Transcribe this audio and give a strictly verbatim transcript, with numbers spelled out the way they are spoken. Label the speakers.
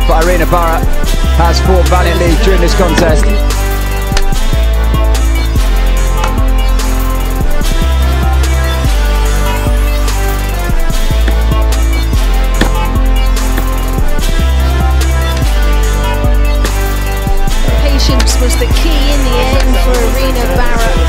Speaker 1: but Irina Bara has fought valiantly during this contest.
Speaker 2: Patience was the key in the end for Irina Bara.